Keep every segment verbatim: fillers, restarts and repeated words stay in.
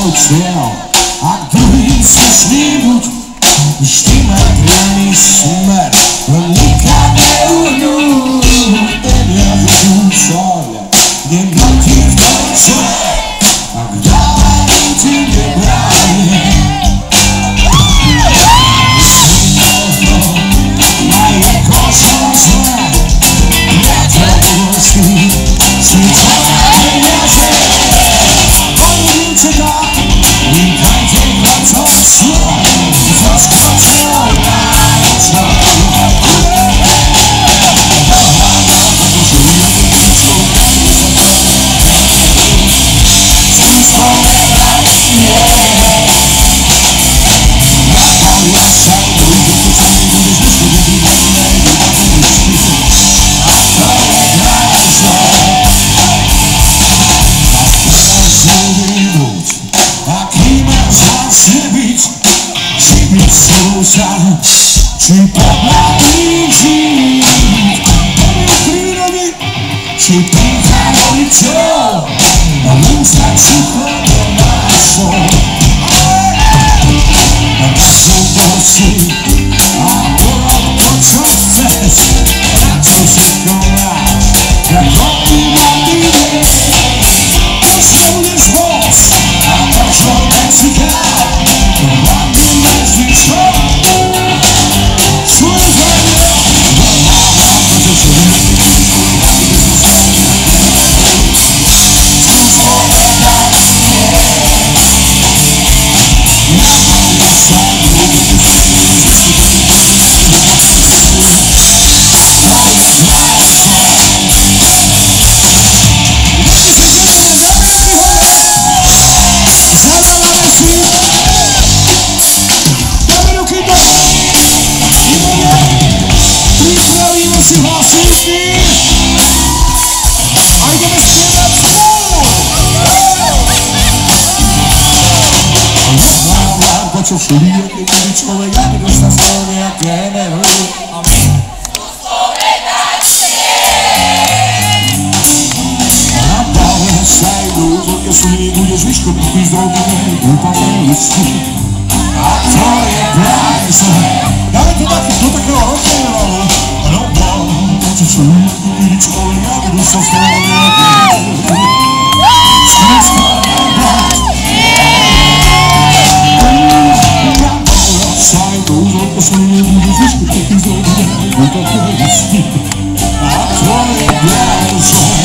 svoj cieľ. Ak druhým chceš vybuť, vždy má priamy smer, len nikam neuhnú. Neviažu soľ, nebytí v konce, ak dávajú ti nebráni. Majú košom zle, priateľnosti, si celé peniaze. Oni čeká, vítajte koncom slov, zaskočil nájsť. Či podľadný žiť, poviem prírody, či pýta rodičov, a ústa sucho do nášho. A na súbosti, a urob to, čo chceš, na čo všetko máš, jak hodný mladý deň. Možno budeš môcť, a možno nečikať, to hlavný nezvyšok. Čo všude, keď bude človek, aby dostal z toho nejaké Hemeroidy. Amen. Na bále sa idú, keď sú nebudeš vyškodnutý z rodiny, úpadné listy. A to je práve zle. Dáme to taký, do takého rock'n'rollu. No bále, čo všude, keď človek, aby dostal z toho nejaké Hemeroidy. Skúška nebáť. Sai do uso, sono io che mi fischio perché sono un po' più di a tuoi applauso.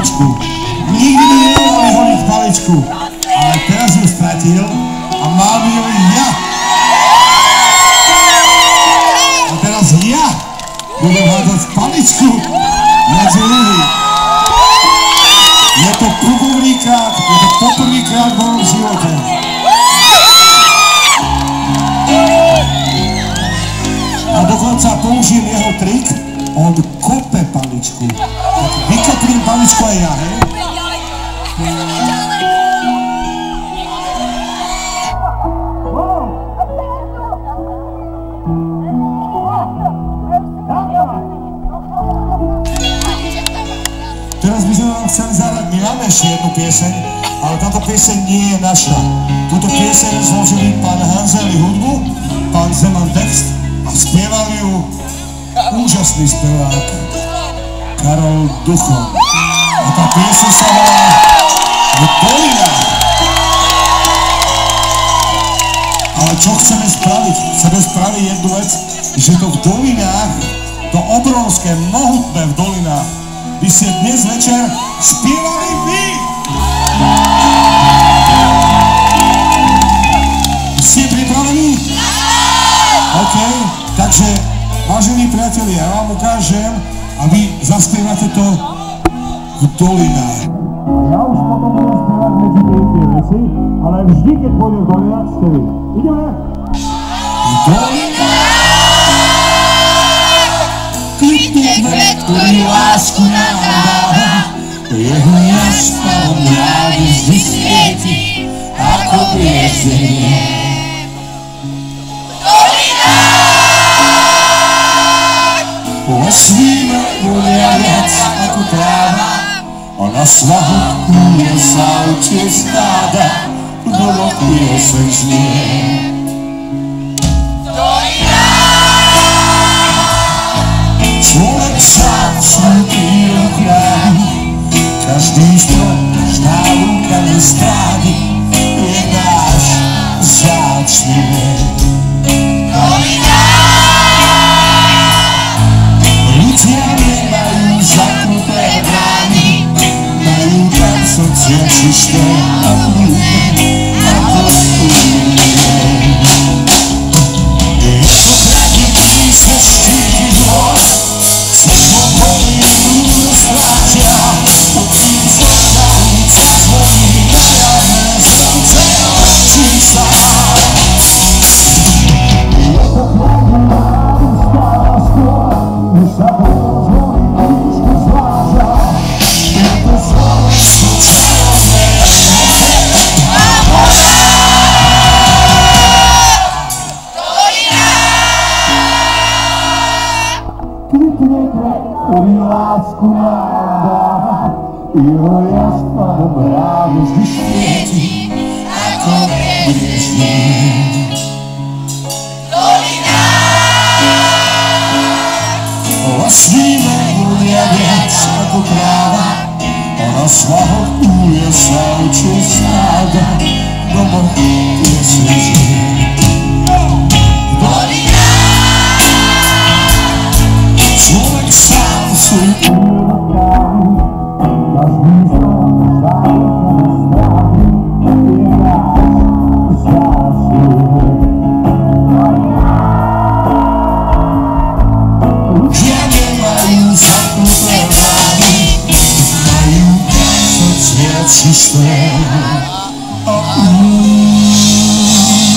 paličku. Nikdy mi nedali hodiť paličku, ale teraz ju stratil a mám ju ja. A teraz ja budem hádať paličku medzi ľudí. Je to poprvýkrát, je to poprvýkrát v mojom živote. A dokonca použijem jeho trik, on kope paličku. Tak vykoplím paličku aj ja, hej? Teraz by sme vám chceli zahrať, my máme ešte jednu pieseň, ale táto pieseň nie je naša. Túto pieseň zložili pán Hanzeli hudbu, pán Zeman text a spieval ju úžasný spevák Karol Duchon. A tá pieseň sa volá Dolinach. Ale čo chceme spraviť? Chceme spraviť jednu vec, že to v Dolinách, to obrovské, mohutné v Dolinách, by ste dnes večer spievali vy! Ste pripravení? OK, takže, vážení priatelia, ja vám ukážem a vy zaspievate to v Dolinách. Ja už potom budem spievať medzi tie veci, ale vždy, keď pôjdem v Dolinách, ste vy. Ideme? V Dolinách! Kvitne kvet, ktorý lásku nám dáva, jeho jasnom mrávi vždy svieti, ako priezenie. Lesníme volia viac ako tráva, a na svahu kúje sa učie stáda, v domoch pieseň znie. Človek sám svoj prírodu chráni, každý strom, každá lúka nestráni, je náš vzácny mier. Ľudia nemajú zaknuté brány, majú tam srdcia čisté a plné, ako umie. Je to tradičný sa štíti dvor, svetlo bolí ľudí strážia, odtým zložajúca zvoní na jarné slnce očí sa. Je to chladná ústava skôr, než sa pozvoní líčku zvláža. Je to Slovensko červené a voda. Kvitne kvet, ktorý lásku nám dáva, jeho jasná mrávi vždy svieti, ako prieznie. Lesníme volia viac ako tráva, a na svahoch kúje sa učie stáda, v domoch pieseň znie. Človek sám svoj prírodu chráni, každý strom, každá lúka nestráni, je náš vzácny mier. Ľudia nemajú zaknuté brány, majú srdcia čisté a umie.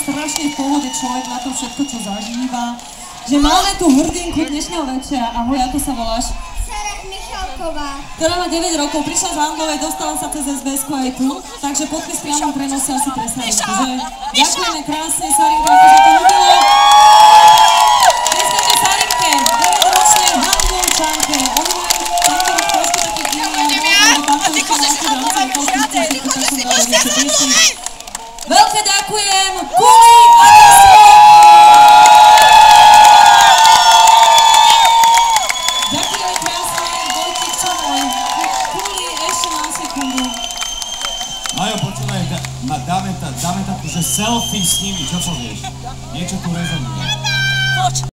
strašne v pohode človek na to všetko, čo zažíva. Že máme tu hrdinku dnešného večera. Ahoj, ako sa voláš? Ktorá má deväť rokov, prišla z Handlovej, dostala sa cez es bé esku aj tu, takže podpis priamo prenose asi pre Sarinku, že? Ďakujeme krásne, Sarinka, ako sa to ľúbilo. Dneska je Sarinke, deväťročnej Handlovčanke, oni majú tento rok trošku taký iný, a ty chodíš z Handlovej už viacej, ty chodíš si už viac Handlovej! Veľké ďakujem, Kuli a Desmod! Majo, počúvaj, dáme, dáme takú, že selfie s nimi, čo povieš? Niečo tu rezonuje.